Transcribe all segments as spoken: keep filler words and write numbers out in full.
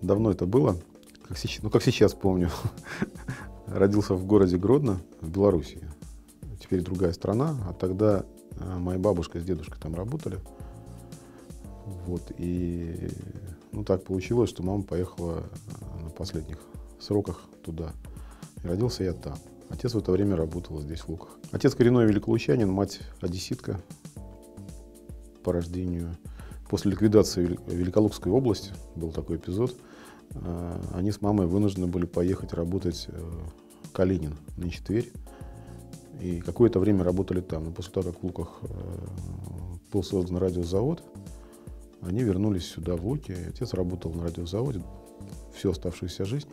давно это было, как сейчас, ну как сейчас помню. Родился в городе Гродно, в Белоруссии. Теперь другая страна, а тогда моя бабушка с дедушкой там работали. Вот, и ну, так получилось, что мама поехала на последних сроках туда. И родился я там. Отец в это время работал здесь, в Луках. Отец коренной великолучанин, мать одесситка по рождению. После ликвидации Великолукской области, был такой эпизод, они с мамой вынуждены были поехать работать в Калинин, нынче Тверь. И какое-то время работали там. Но после того, как в Луках был создан радиозавод, они вернулись сюда, в Луки. Отец работал на радиозаводе всю оставшуюся жизнь.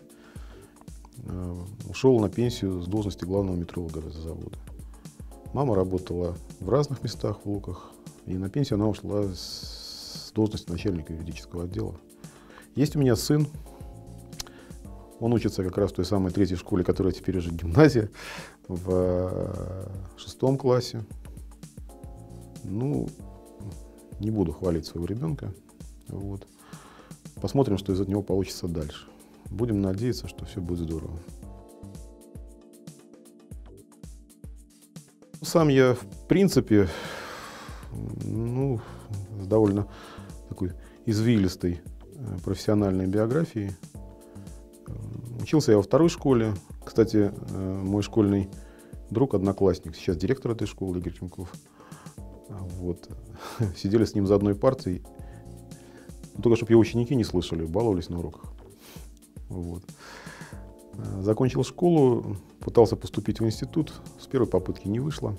Ушел на пенсию с должности главного метролога радиозавода. Мама работала в разных местах в Луках. И на пенсию она ушла с должности начальника юридического отдела. Есть у меня сын. Он учится как раз в той самой третьей школе, которая теперь уже гимназия, в шестом классе. Ну, не буду хвалить своего ребенка. Вот. Посмотрим, что из него получится дальше. Будем надеяться, что все будет здорово. Сам я, в принципе, ну, с довольно такой извилистой профессиональной биографией. Учился я во второй школе. Кстати, мой школьный друг, одноклассник, сейчас директор этой школы, Игорь Тимков. Вот. Сидели с ним за одной партой. Только чтобы его ученики не слышали, баловались на уроках. Вот. Закончил школу, пытался поступить в институт. С первой попытки не вышло.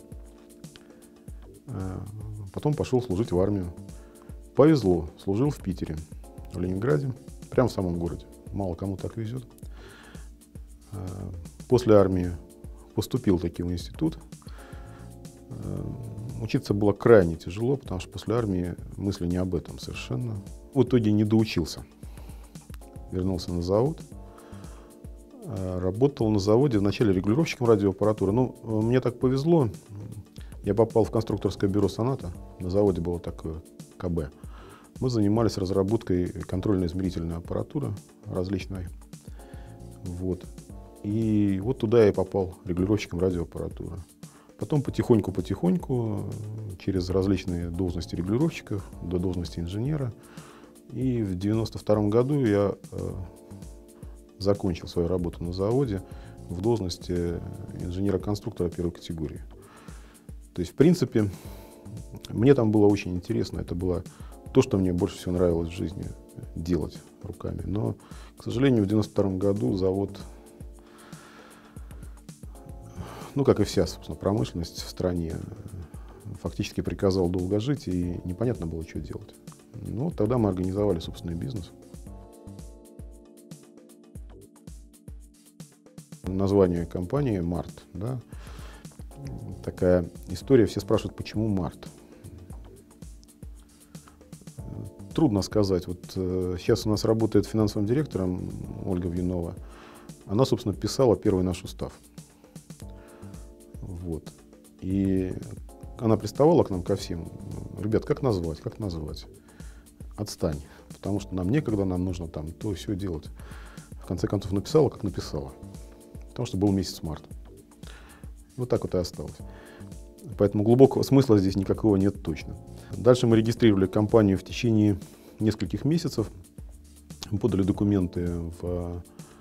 Потом пошел служить в армию. Повезло, служил в Питере, в Ленинграде, прямо в самом городе. Мало кому так везет. После армии поступил таки в институт. Учиться было крайне тяжело, потому что после армии мысли не об этом совершенно. В итоге не доучился. Вернулся на завод. Работал на заводе вначале регулировщиком радиоаппаратуры. Но мне так повезло. Я попал в конструкторское бюро «Соната». На заводе было такое КБ. Мы занимались разработкой контрольно-измерительной аппаратуры различной. Вот. И вот туда я и попал регулировщиком радиоаппаратуры. Потом потихоньку-потихоньку, через различные должности регулировщиков до должности инженера. И в девяносто втором году я э, закончил свою работу на заводе в должности инженера-конструктора первой категории. То есть, в принципе, мне там было очень интересно. Это было то, что мне больше всего нравилось в жизни делать руками. Но, к сожалению, в девяносто втором году завод, ну, как и вся, собственно, промышленность в стране, фактически приказал долго жить, и непонятно было, что делать. Ну, тогда мы организовали собственный бизнес. Название компании «Март», да, такая история. Все спрашивают, почему «Март». Трудно сказать. Вот э, сейчас у нас работает финансовым директором Ольга Вьюнова. Она, собственно, писала первый наш устав. Вот. И она приставала к нам ко всем. Ребят, как назвать, как назвать? Отстань. Потому что нам некогда, нам нужно там то и все делать. В конце концов, написала, как написала. Потому что был месяц март. Вот так вот и осталось. Поэтому глубокого смысла здесь никакого нет точно. Дальше мы регистрировали компанию в течение нескольких месяцев. Мы подали документы в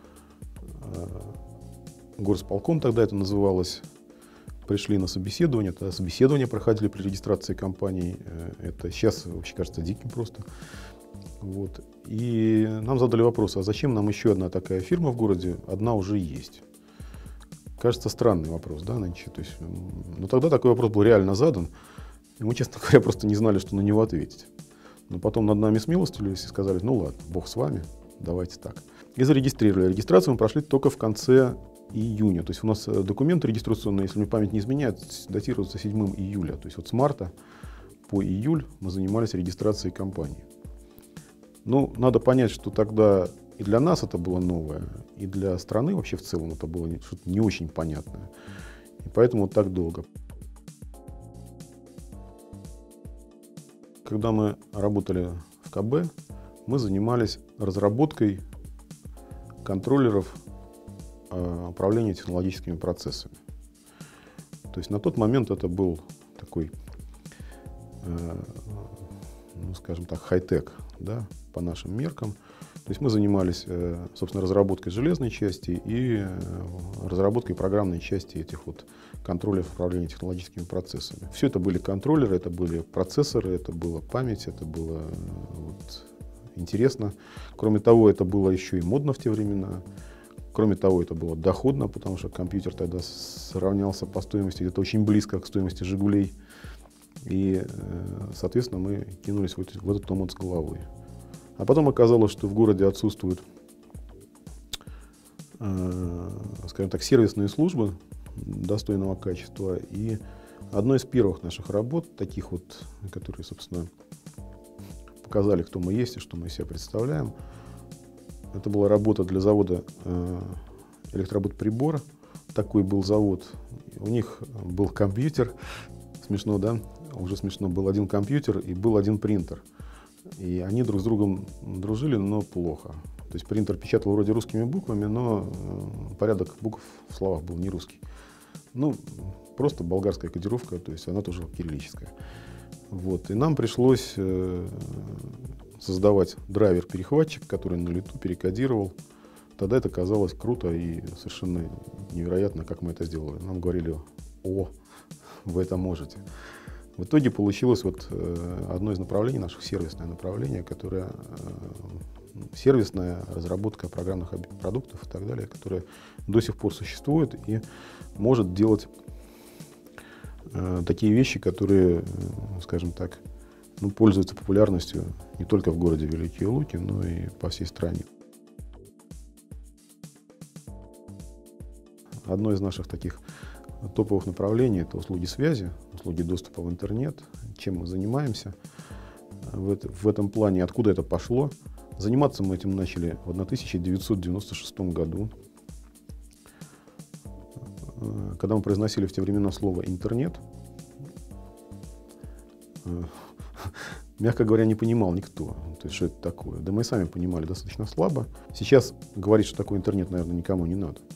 горосполком, тогда это называлось. Пришли на собеседование. Тогда собеседования проходили при регистрации компаний. Это сейчас вообще кажется диким просто. Вот. И нам задали вопрос, а зачем нам еще одна такая фирма в городе? Одна уже есть. Кажется, странный вопрос, да, нынче. То есть, ну, тогда такой вопрос был реально задан. И мы, честно говоря, просто не знали, что на него ответить. Но потом над нами смилостивились и сказали, ну ладно, бог с вами, давайте так. И зарегистрировали. Регистрацию мы прошли только в конце июня. То есть у нас документы регистрационные, если мне память не изменяет, датируются седьмого июля. То есть вот с марта по июль мы занимались регистрацией компании. Ну, надо понять, что тогда и для нас это было новое, и для страны вообще в целом это было что-то не очень понятное. И поэтому вот так долго. Когда мы работали в КБ, мы занимались разработкой контроллеров управления технологическими процессами. То есть на тот момент это был такой, ну, скажем так, хай-тек, да, по нашим меркам. То есть мы занимались, собственно, разработкой железной части и разработкой программной части этих вот контроллеров управления технологическими процессами. Все это были контроллеры, это были процессоры, это была память, это было вот интересно. Кроме того, это было еще и модно в те времена. Кроме того, это было доходно, потому что компьютер тогда сравнялся по стоимости где-то очень близко к стоимости «Жигулей». И, соответственно, мы кинулись в этот, в этот омут с головой. А потом оказалось, что в городе отсутствуют, э, скажем так, сервисные службы достойного качества. И одной из первых наших работ, таких вот, которые, собственно, показали, кто мы есть и что мы из себя представляем, это была работа для завода э, электробытприбор. Такой был завод. У них был компьютер. Смешно, да? Уже смешно. Был один компьютер и был один принтер. И они друг с другом дружили, но плохо. То есть принтер печатал вроде русскими буквами, но э, порядок букв в словах был не русский. Ну, просто болгарская кодировка, то есть она тоже кириллическая. Вот. И нам пришлось э, создавать драйвер-перехватчик, который на лету перекодировал. Тогда это казалось круто и совершенно невероятно, как мы это сделали. Нам говорили: о, вы это можете. В итоге получилось вот э, одно из направлений наших, сервисное направление, которое э, сервисная разработка программных продуктов и так далее, которое до сих пор существует и может делать э, такие вещи, которые, э, скажем так, ну, пользуются популярностью не только в городе Великие Луки, но и по всей стране. Одно из наших таких топовых направлений — это услуги связи, услуги доступа в интернет. Чем мы занимаемся в, это, в этом плане, откуда это пошло? Заниматься мы этим начали в тысяча девятьсот девяносто шестом году, когда мы произносили в те времена слово «интернет». Мягко говоря, не понимал никто, то есть, что это такое. Да мы и сами понимали достаточно слабо. Сейчас говорить, что такое интернет, наверное, никому не надо.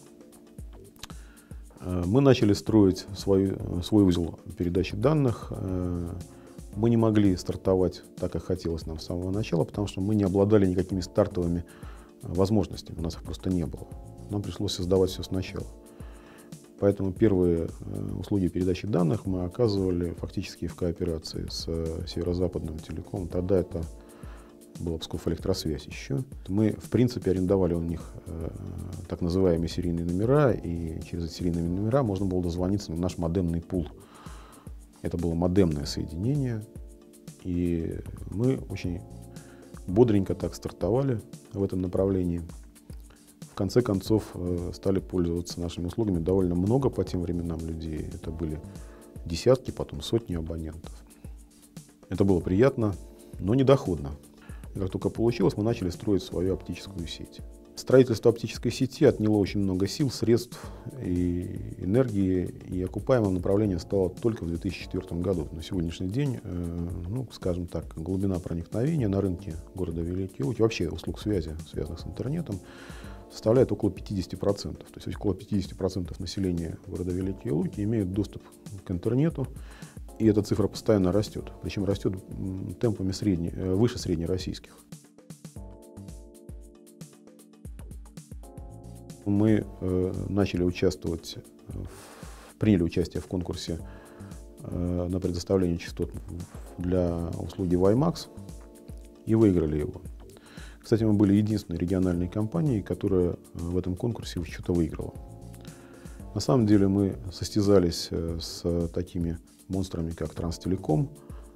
Мы начали строить свой, свой узел передачи данных. Мы не могли стартовать так, как хотелось нам с самого начала, потому что мы не обладали никакими стартовыми возможностями. У нас их просто не было. Нам пришлось создавать все сначала. Поэтому первые услуги передачи данных мы оказывали фактически в кооперации с Северо-Западным телекомом. Тогда это была Псков Электросвязь еще. Мы, в принципе, арендовали у них э, так называемые серийные номера, и через эти серийные номера можно было дозвониться на наш модемный пул. Это было модемное соединение, и мы очень бодренько так стартовали в этом направлении. В конце концов, э, стали пользоваться нашими услугами довольно много по тем временам людей. Это были десятки, потом сотни абонентов. Это было приятно, но не доходно. И как только получилось, мы начали строить свою оптическую сеть. Строительство оптической сети отняло очень много сил, средств и энергии, и окупаемым направлением стало только в две тысячи четвёртом году. На сегодняшний день, э, ну, скажем так, глубина проникновения на рынке города Великие Луки, вообще услуг связи, связанных с интернетом, составляет около пятидесяти процентов. То есть около пятидесяти процентов населения города Великие Луки имеют доступ к интернету. И эта цифра постоянно растет, причем растет темпами средне, выше среднероссийских. Мы э, начали участвовать, в, приняли участие в конкурсе э, на предоставление частот для услуги WiMAX и выиграли его. Кстати, мы были единственной региональной компанией, которая в этом конкурсе что-то выиграла. На самом деле мы состязались с такими монстрами, как Транстелеком,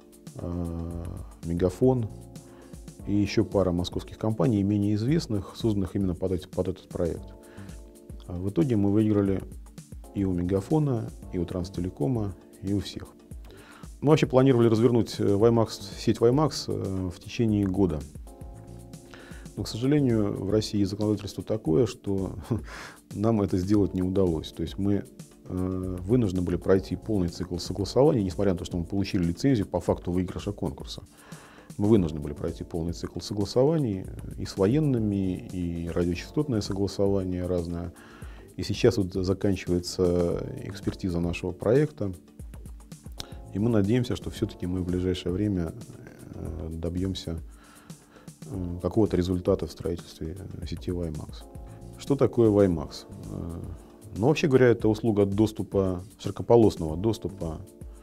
Мегафон и еще пара московских компаний, менее известных, созданных именно под, эти, под этот проект. В итоге мы выиграли и у Мегафона, и у Транстелекома, и у всех. Мы вообще планировали развернуть WiMAX, сеть WiMAX в течение года. Но, к сожалению, в России законодательство такое, что нам это сделать не удалось. То есть мы э, вынуждены были пройти полный цикл согласования, несмотря на то, что мы получили лицензию по факту выигрыша конкурса. Мы вынуждены были пройти полный цикл согласований и с военными, и радиочастотное согласование разное. И сейчас вот заканчивается экспертиза нашего проекта. И мы надеемся, что все-таки мы в ближайшее время добьемся какого-то результата в строительстве сети WiMAX. Что такое WiMAX? Ну, вообще говоря, это услуга доступа, широкополосного доступа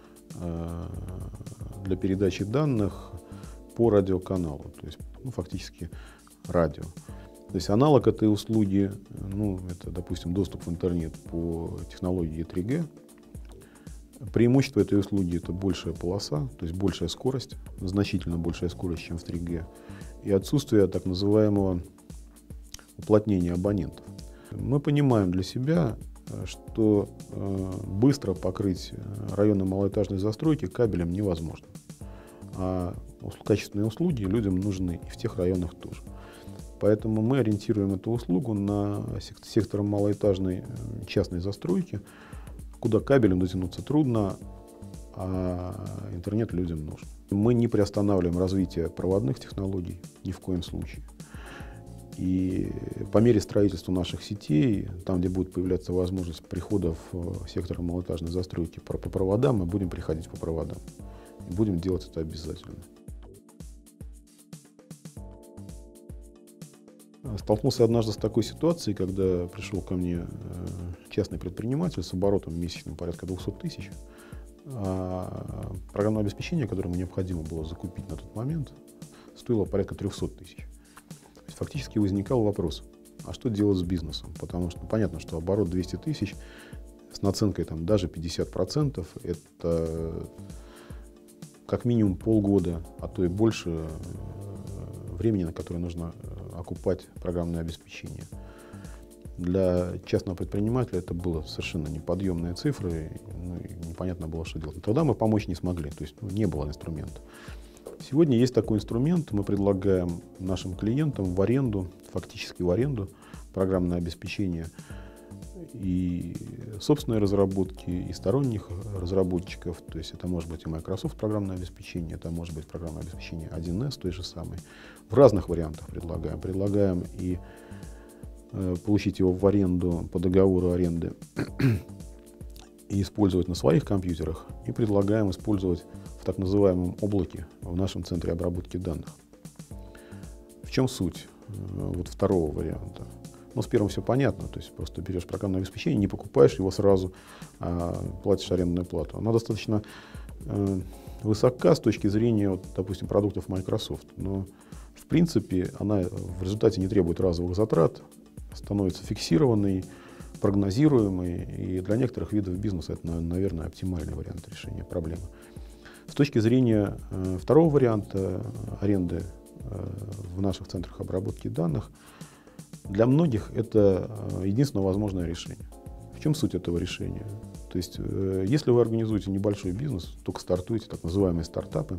для передачи данных по радиоканалу, то есть ну, фактически радио. То есть аналог этой услуги, ну, это, допустим, доступ в интернет по технологии три джи. Преимущество этой услуги — это большая полоса, то есть большая скорость, значительно большая скорость, чем в три джи, и отсутствие так называемого уплотнения абонентов. Мы понимаем для себя, что э, быстро покрыть районы малоэтажной застройки кабелем невозможно. А качественные услуги людям нужны и в тех районах тоже. Поэтому мы ориентируем эту услугу на сектор малоэтажной частной застройки, куда кабелем дотянуться трудно, а интернет людям нужен. Мы не приостанавливаем развитие проводных технологий ни в коем случае. И по мере строительства наших сетей, там, где будет появляться возможность прихода в сектор малоэтажной застройки по проводам, мы будем приходить по проводам. И будем делать это обязательно. Столкнулся однажды с такой ситуацией, когда пришел ко мне частный предприниматель с оборотом месячным порядка двухсот тысяч. А программное обеспечение, которое ему необходимо было закупить на тот момент, стоило порядка трёхсот тысяч. Фактически возникал вопрос, а что делать с бизнесом? Потому что ну, понятно, что оборот двести тысяч с наценкой там, даже пятьдесят процентов — это как минимум полгода, а то и больше времени, на которое нужно окупать программное обеспечение. Для частного предпринимателя это было совершенно неподъемные цифры, ну, и непонятно было, что делать. Тогда мы помочь не смогли, то есть ну, не было инструмента. Сегодня есть такой инструмент, мы предлагаем нашим клиентам в аренду, фактически в аренду, программное обеспечение и собственной разработки, и сторонних разработчиков, то есть это может быть и Microsoft программное обеспечение, это может быть программное обеспечение один эс, той же самой. В разных вариантах предлагаем. Предлагаем и э, получить его в аренду по договору аренды и использовать на своих компьютерах, и предлагаем использовать в так называемом облаке в нашем центре обработки данных. В чем суть э, вот второго варианта? Ну, с первым все понятно, то есть просто берешь программное обеспечение, не покупаешь его сразу, а платишь арендную плату. Она достаточно э, высока с точки зрения, вот, допустим, продуктов Microsoft, но в принципе она в результате не требует разовых затрат, становится фиксированной, прогнозируемой, и для некоторых видов бизнеса это, наверное, оптимальный вариант решения проблемы. С точки зрения э, второго варианта аренды э, в наших центрах обработки данных, для многих это единственное возможное решение. В чем суть этого решения? То есть, э, если вы организуете небольшой бизнес, только стартуете, так называемые стартапы,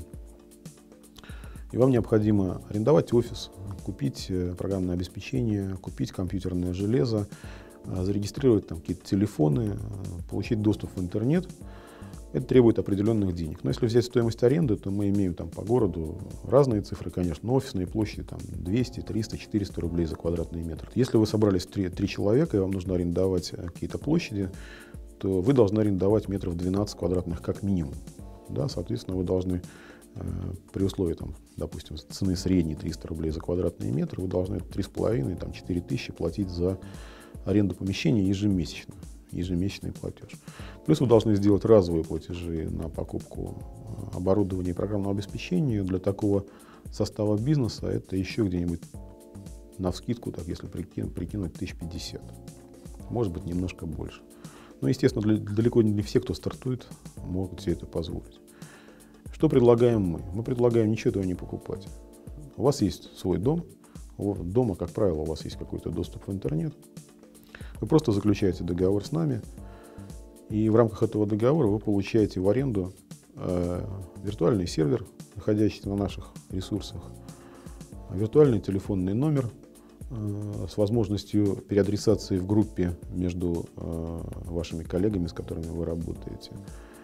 и вам необходимо арендовать офис, купить программное обеспечение, купить компьютерное железо, зарегистрировать там какие-то телефоны, получить доступ в интернет, это требует определенных денег. Но если взять стоимость аренды, то мы имеем там по городу разные цифры, конечно, но офисные площади там двести, триста, четыреста рублей за квадратный метр. Если вы собрались три, три человека и вам нужно арендовать какие-то площади, то вы должны арендовать метров двенадцать квадратных как минимум. Да, соответственно, вы должны э, при условии, там, допустим, цены средней триста рублей за квадратный метр, вы должны три с половиной, там, четыре тысячи платить за аренду помещения ежемесячно. ежемесячный платеж. Плюс вы должны сделать разовые платежи на покупку оборудования и программного обеспечения. Для такого состава бизнеса это еще где-нибудь навскидку, так если прикинуть, прикинуть тысяч пятьдесят. Может быть, немножко больше. Но, естественно, для, далеко не все, кто стартует, могут себе это позволить. Что предлагаем мы? Мы предлагаем ничего этого не покупать. У вас есть свой дом. Дома, как правило, у вас есть какой-то доступ в интернет. Вы просто заключаете договор с нами, и в рамках этого договора вы получаете в аренду э, виртуальный сервер, находящийся на наших ресурсах, виртуальный телефонный номер э, с возможностью переадресации в группе между э, вашими коллегами, с которыми вы работаете,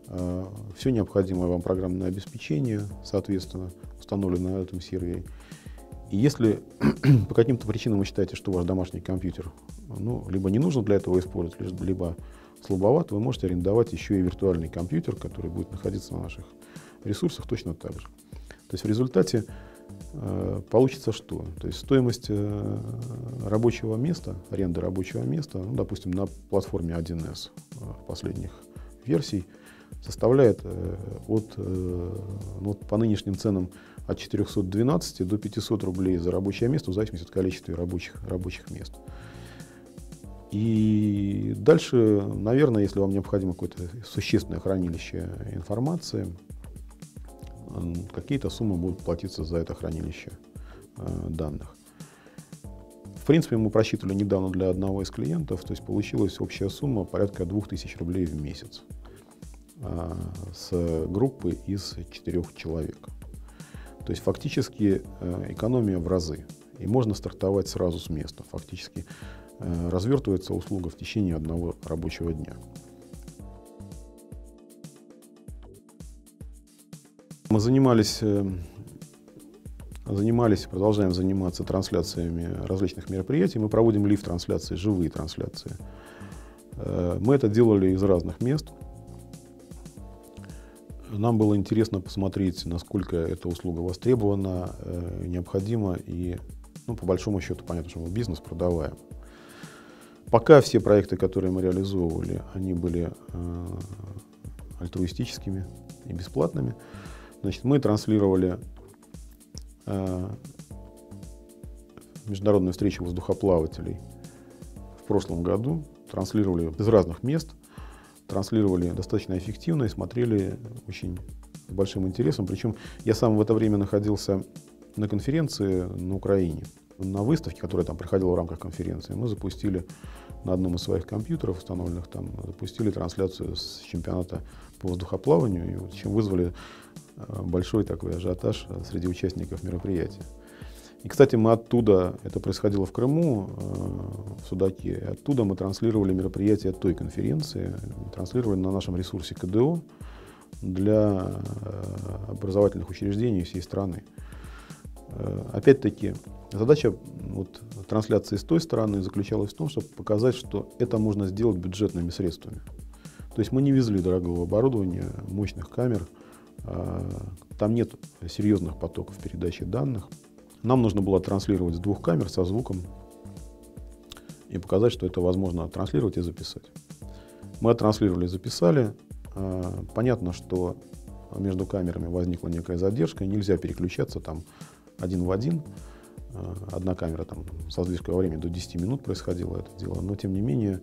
все необходимое вам программное обеспечение, соответственно, установлено на этом сервере. И если по каким-то причинам вы считаете, что ваш домашний компьютер ну, либо не нужно для этого использовать, либо слабоват, вы можете арендовать еще и виртуальный компьютер, который будет находиться на наших ресурсах точно так же. То есть в результате э, получится что? То есть стоимость э, рабочего места, аренды рабочего места, ну, допустим, на платформе один эс э, последних версий, составляет э, от, э, ну, по нынешним ценам от четырёхсот двенадцати до пятисот рублей за рабочее место, в зависимости от количества рабочих, рабочих мест. И дальше, наверное, если вам необходимо какое-то существенное хранилище информации, какие-то суммы будут платиться за это хранилище э, данных. В принципе, мы просчитывали недавно для одного из клиентов, то есть получилась общая сумма порядка двух тысяч рублей в месяц э, с группы из четырех человек. То есть фактически э, экономия в разы. И можно стартовать сразу с места. Фактически э, развертывается услуга в течение одного рабочего дня. Мы занимались, занимались, продолжаем заниматься трансляциями различных мероприятий. Мы проводим лив-трансляции, живые трансляции. Мы это делали из разных мест. Нам было интересно посмотреть, насколько эта услуга востребована, необходима и, ну, по большому счету, понятно, что мы бизнес продаваем. Пока все проекты, которые мы реализовывали, они были альтруистическими и бесплатными. Значит, мы транслировали э, международную встречу воздухоплавателей в прошлом году, транслировали из разных мест, транслировали достаточно эффективно и смотрели очень с большим интересом. Причем я сам в это время находился на конференции на Украине. На выставке, которая там проходила в рамках конференции, мы запустили на одном из своих компьютеров, установленных там, запустили трансляцию с чемпионата по воздухоплаванию, и вот, чем вызвали большой такой ажиотаж среди участников мероприятия. И, кстати, мы оттуда, это происходило в Крыму, в Судаке, оттуда мы транслировали мероприятия той конференции, транслировали на нашем ресурсе ка дэ о для образовательных учреждений всей страны. Опять-таки, задача вот, трансляции с той стороны заключалась в том, чтобы показать, что это можно сделать бюджетными средствами. То есть мы не везли дорогого оборудования, мощных камер, там нет серьезных потоков передачи данных. Нам нужно было транслировать с двух камер со звуком и показать, что это возможно транслировать и записать. Мы оттранслировали и записали. Понятно, что между камерами возникла некая задержка, нельзя переключаться там один в один. Одна камера там со задержкой во времени до десяти минут происходило это дело, но тем не менее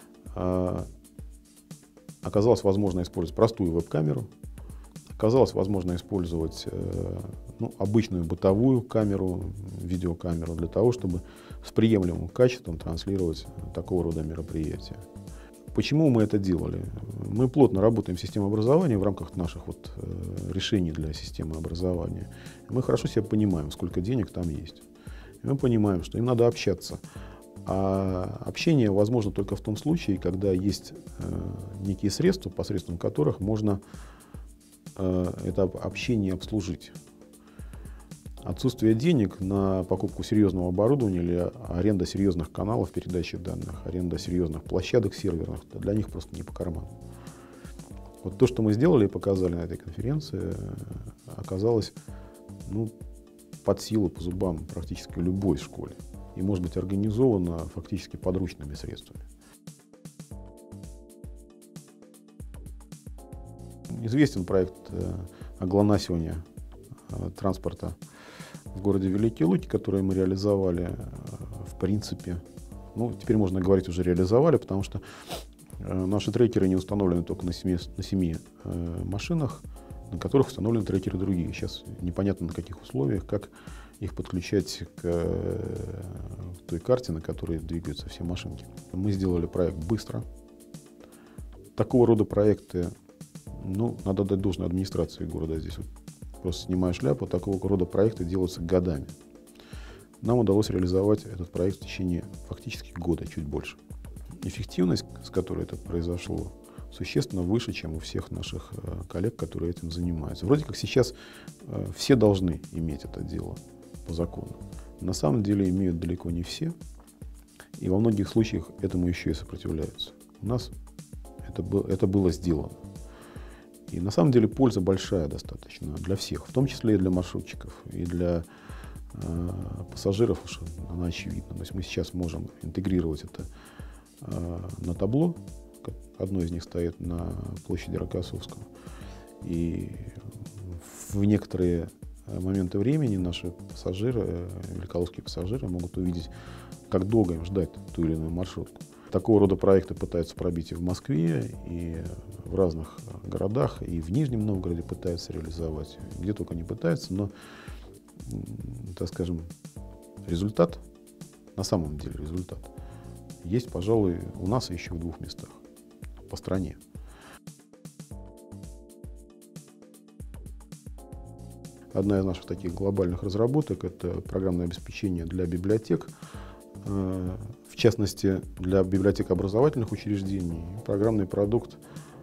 оказалось возможно использовать простую веб-камеру. Оказалось возможно использовать э, ну, обычную бытовую камеру, видеокамеру для того, чтобы с приемлемым качеством транслировать такого рода мероприятия. Почему мы это делали? Мы плотно работаем в системе образования в рамках наших вот, э, решений для системы образования. Мы хорошо себя понимаем, сколько денег там есть. И мы понимаем, что им надо общаться. А общение возможно только в том случае, когда есть э, некие средства, посредством которых можно это общение обслужить. Отсутствие денег на покупку серьезного оборудования или аренда серьезных каналов передачи данных, аренда серьезных площадок серверных, для них просто не по карману. Вот то, что мы сделали и показали на этой конференции, оказалось ну, под силу, по зубам практически любой школе и может быть организовано фактически подручными средствами. Известен проект оглонасивания транспорта в городе Великие Луки, который мы реализовали, в принципе, ну, теперь можно говорить, уже реализовали, потому что наши трекеры не установлены только на семи, на семи машинах, на которых установлены трекеры другие. Сейчас непонятно на каких условиях, как их подключать к той карте, на которой двигаются все машинки. Мы сделали проект быстро. Такого рода проекты, ну, надо дать должное администрации города здесь. Вот просто снимая шляпу, такого рода проекты делаются годами. Нам удалось реализовать этот проект в течение фактически года, чуть больше. Эффективность, с которой это произошло, существенно выше, чем у всех наших коллег, которые этим занимаются. Вроде как сейчас все должны иметь это дело по закону. На самом деле имеют далеко не все, и во многих случаях этому еще и сопротивляются. У нас это, было, это было сделано. И на самом деле польза большая достаточно для всех, в том числе и для маршрутчиков, и для э, пассажиров, уж она очевидна. То есть мы сейчас можем интегрировать это э, на табло. Одно из них стоит на площади Рокоссовского. И в некоторые моменты времени наши пассажиры, великолукские пассажиры, могут увидеть, как долго им ждать ту или иную маршрутку. Такого рода проекты пытаются пробить и в Москве, и в разных городах, и в Нижнем Новгороде пытаются реализовать. Где только не пытаются, но, так скажем, результат, на самом деле результат, есть, пожалуй, у нас еще в двух местах по стране. Одна из наших таких глобальных разработок – это программное обеспечение для библиотек, в частности, для библиотек образовательных учреждений. Программный продукт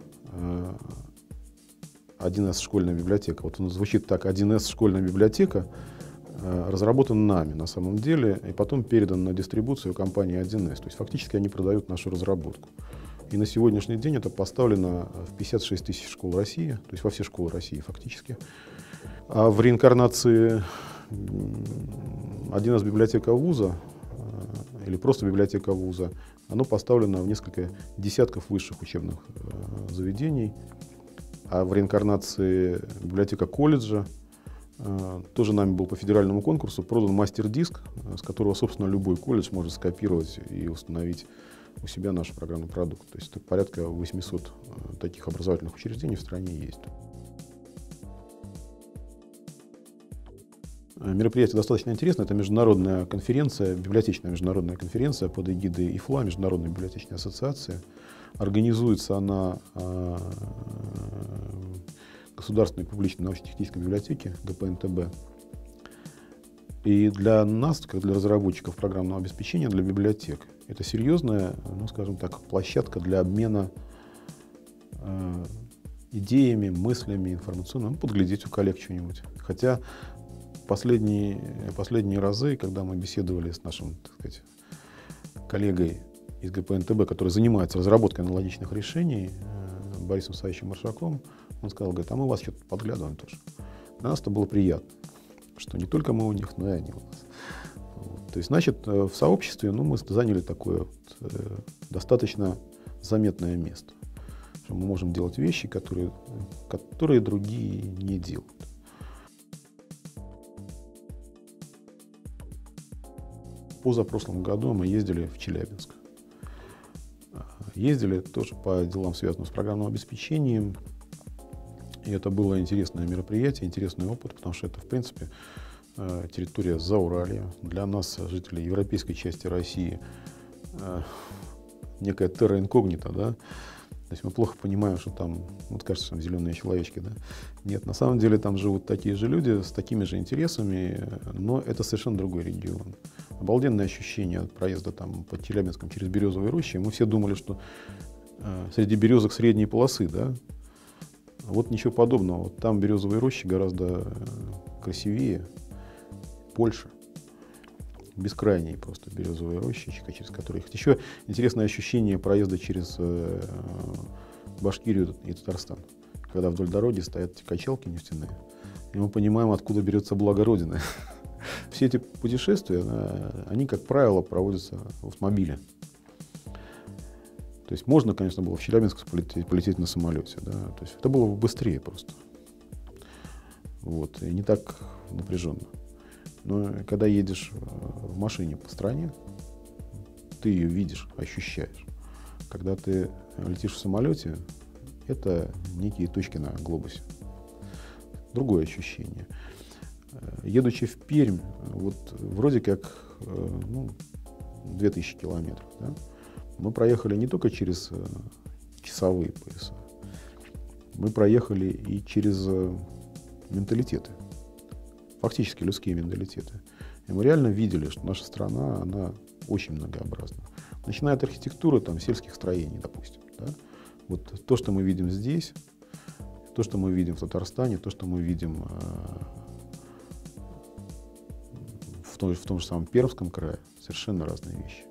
один эс школьная библиотека. Вот он звучит так: один эс школьная библиотека, разработан нами на самом деле, и потом передан на дистрибуцию компании один эс. То есть фактически они продают нашу разработку. И на сегодняшний день это поставлено в пятьдесят шесть тысяч школ России, то есть во все школы России фактически. А в реинкарнации один эс библиотека вуза, или просто библиотека вуза, оно поставлено в несколько десятков высших учебных заведений. А в реинкарнации библиотека колледжа тоже нами был по федеральному конкурсу продан мастер-диск, с которого, собственно, любой колледж может скопировать и установить у себя наш программный продукт. То есть это порядка восьмисот таких образовательных учреждений в стране есть. Мероприятие достаточно интересное. Это международная конференция, библиотечная международная конференция под эгидой ИФЛА, Международной библиотечной ассоциации. Организуется она э, Государственной публичной научно-технической библиотеки гэ пэ эн тэ бэ. И для нас, как для разработчиков программного обеспечения, для библиотек, это серьезная, ну, скажем так, площадка для обмена э, идеями, мыслями, информационными, ну, подглядеть у коллег что-нибудь. Хотя Последние, последние разы, когда мы беседовали с нашим, так сказать, коллегой из гэ пэ эн тэ бэ, который занимается разработкой аналогичных решений, Борисом Савичем Маршаком, он сказал, говорит, а мы вас что-то подглядываем тоже. Для нас это было приятно, что не только мы у них, но и они у нас. Вот. То есть, значит, в сообществе, ну, мы заняли такое вот, э, достаточно заметное место, что мы можем делать вещи, которые, которые другие не делают. Позапрошлом году мы ездили в Челябинск. Ездили тоже по делам, связанным с программным обеспечением. И это было интересное мероприятие, интересный опыт, потому что это, в принципе, территория Зауралья. Для нас, жителей европейской части России, некая терра инкогнита, да. То есть мы плохо понимаем, что там, вот кажется, что там зеленые человечки, да. Нет, на самом деле там живут такие же люди с такими же интересами, но это совершенно другой регион. Обалденное ощущение от проезда там под Челябинском через Березовые рощи. Мы все думали, что э, среди березок средней полосы, да. А вот ничего подобного. Вот там Березовые рощи гораздо красивее, Польша. Бескрайние просто березовые рощи, через которые... Еще интересное ощущение проезда через э, Башкирию и Татарстан, когда вдоль дороги стоят эти качалки нефтяные, и мы понимаем, откуда берется благо Родины. Все эти путешествия, они, как правило, проводятся в автомобиле. То есть можно, конечно, было в Челябинск полететь, полететь на самолете, да? То есть это было бы быстрее просто. Вот, и не так напряженно. Но когда едешь в машине по стране, ты ее видишь, ощущаешь. Когда ты летишь в самолете, это некие точки на глобусе. Другое ощущение. Едучи в Пермь, вот вроде как ну, две тысячи километров, да, мы проехали не только через часовые пояса, мы проехали и через менталитеты. Фактически людские менталитеты. И мы реально видели, что наша страна, она очень многообразна. Начиная от архитектуры, там, сельских строений, допустим, да, Вот то, что мы видим здесь, то, что мы видим в Татарстане, то, что мы видим в том, в том же самом Пермском крае, совершенно разные вещи.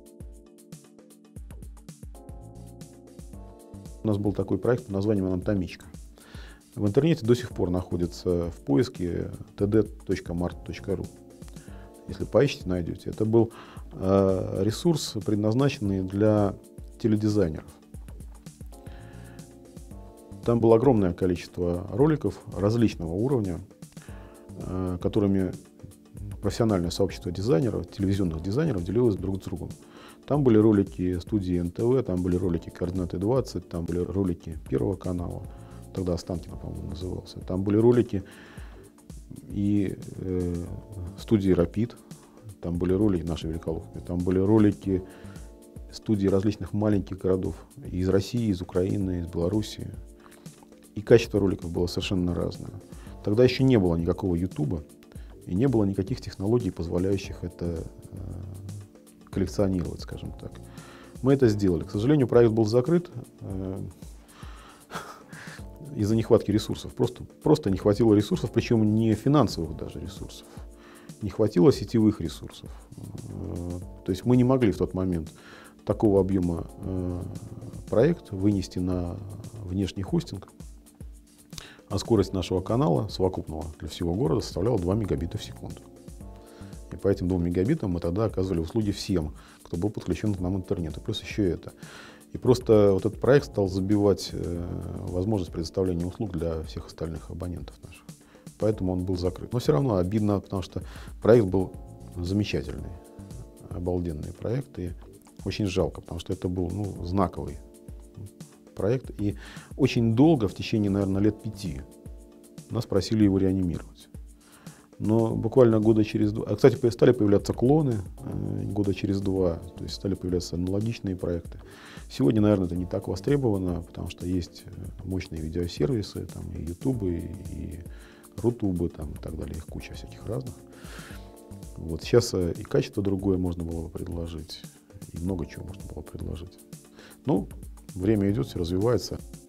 У нас был такой проект под названием «Анатомичка». В интернете до сих пор находится в поиске тэ дэ точка март точка ру. Если поищите, найдете. Это был э, ресурс, предназначенный для теледизайнеров. Там было огромное количество роликов различного уровня, э, которыми профессиональное сообщество дизайнеров, телевизионных дизайнеров делилось друг с другом. Там были ролики студии эн тэ вэ, там были ролики «Координаты двадцать», там были ролики Первого канала, тогда Останкино, по-моему, назывался. Там были ролики и э, студии «Рапид», там были ролики нашей Великолукки, там были ролики студий различных маленьких городов из России, из Украины, из Белоруссии. И качество роликов было совершенно разное. Тогда еще не было никакого Ютуба и не было никаких технологий, позволяющих это э, коллекционировать, скажем так. Мы это сделали. К сожалению, проект был закрыт э, из-за нехватки ресурсов. Просто, просто не хватило ресурсов, причем не финансовых даже ресурсов. Не хватило сетевых ресурсов. Э, то есть мы не могли в тот момент такого объема э, проект вынести на внешний хостинг. А скорость нашего канала, совокупного для всего города, составляла два мегабита в секунду. И по этим двум мегабитам мы тогда оказывали услуги всем, кто был подключен к нам интернету. Плюс еще это. И просто вот этот проект стал забивать э, возможность предоставления услуг для всех остальных абонентов наших. Поэтому он был закрыт. Но все равно обидно, потому что проект был замечательный, обалденный проект. И очень жалко, потому что это был ну, знаковый проект. И очень долго, в течение, наверное, лет пяти, нас просили его реанимировать. Но буквально года через два... А, кстати, стали появляться клоны э, года через два, то есть стали появляться аналогичные проекты. Сегодня, наверное, это не так востребовано, потому что есть мощные видеосервисы, там и Ютубы, и Рутубы, там, и так далее, их куча всяких разных. Вот сейчас и качество другое можно было бы предложить, и много чего можно было предложить. Ну, время идет, все развивается.